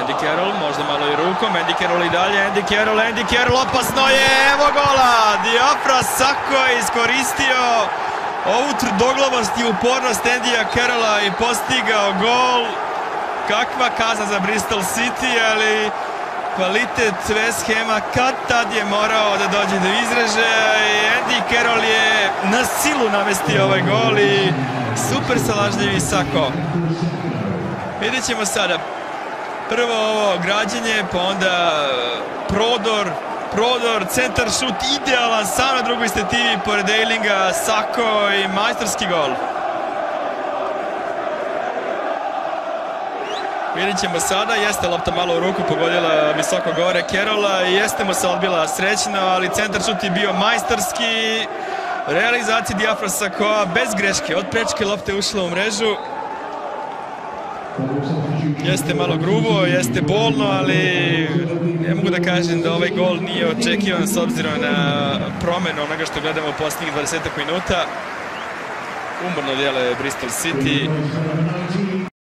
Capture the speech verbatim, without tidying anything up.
Andy Carroll, možda malo i rukom, Andy Carroll i dalje, Andy Carroll, Andy Carroll, opasno je, evo gola! Diafra Sakho je iskoristio ovu tvrdoglavost i upornost Andyja Carrolla i postigao gol. Kakva kazna za Bristol City, ali kvalitet West Hama kad tad je morao da dođe do izražaja i Andy Carroll je na silu namestio ovaj gol i super salažljivi Sakho. Vidjet ćemo sada prvo ovo građenje, pa onda prodor, prodor, centar šut, idealan sam na drugoj stativi pored Aylinga, Sakho i majstorski gol. Vidjet ćemo sada, jeste lopta malo u ruku pogodila visoko gore Carrolla i jeste mu se odbila srećno, ali centar šut je bio majstorski. Realizacija Diafra Sakhoa bez greške, od prečke lopte ušla u mrežu. Jeste malo grubo, jeste bolno, ali ne mogu da kažem da ovaj gol nije očekivan s obzirom na promenu onoga što gledamo u posljednjih dvadesetak minuta. Umorno djeluje Bristol City.